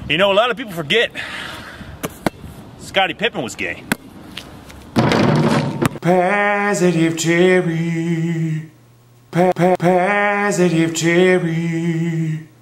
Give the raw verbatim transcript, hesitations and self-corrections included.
You know, a lot of people forget Scottie Pippen was gay. Positive Terry. Pa pa positive Terry.